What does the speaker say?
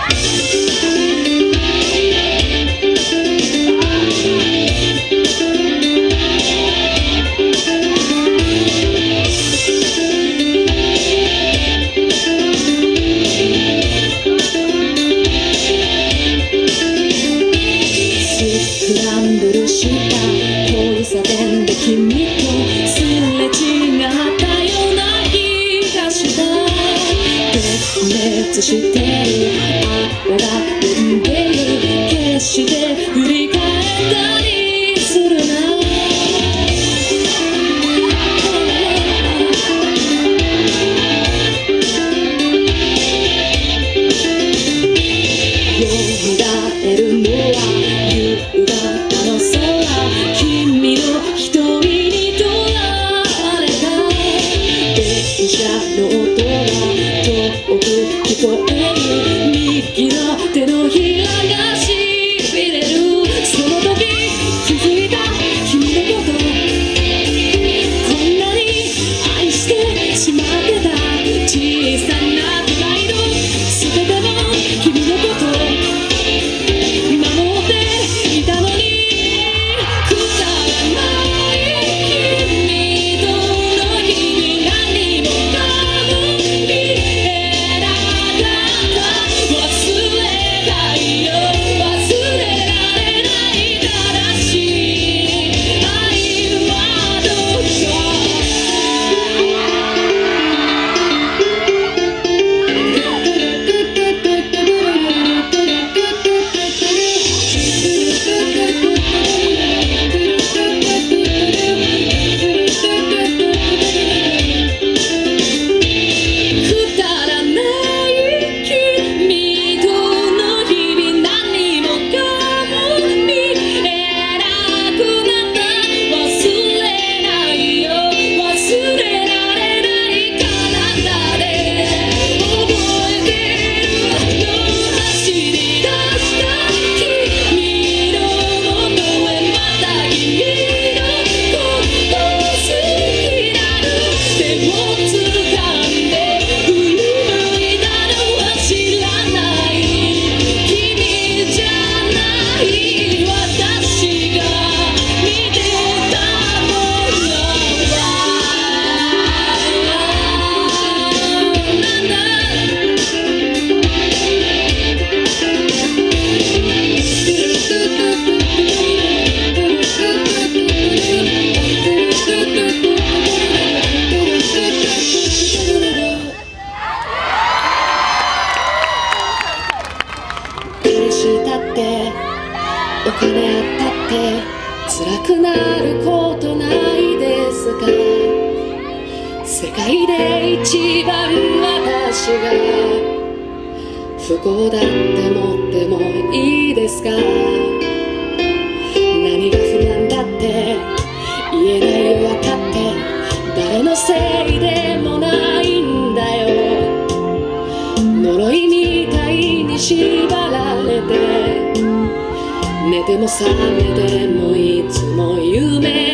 してる青が飛んでる決して振り返ったりするなよみがえるのは夕方の空君の瞳にとられた電車の音が遠く聞こえる右の手のひらがしびれるその時気づいた君のことこんなに愛してしまってた小さなプライド全ての君のこと守っていたのにくだらない君との日々何もかも見えなかった忘れないよ忘れられない正しい愛はどうかくだらない君との日々何もかも見えなくなった忘れないよ忘れられない体で覚えてるの走り出した君の元へまた君のこと好きなる手を掴んで振り向いたのは知らない君じゃない私が見てたものはなんだ彼氏だってお金あったって辛くなることないですか世界で一番私が不幸だって思ってもいいですか何が不満だって言えないよ分かって誰のせいでもないんだよ呪いみたいに縛られて寝ても覚めてもいつも夢